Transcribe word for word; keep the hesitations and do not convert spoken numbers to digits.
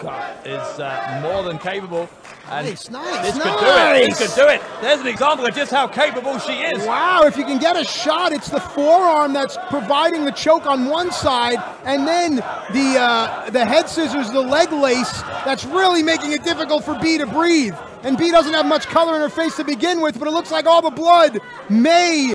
choker is uh, more than capable. And nice, nice, this nice. could do it. This could do it. There's an example of just how capable she is. Wow, if you can get a shot, it's the forearm that's providing the choke on one side, and then the uh, the head scissors, the leg lace, that's really making it difficult for B to breathe. And B doesn't have much color in her face to begin with, but it looks like all the blood may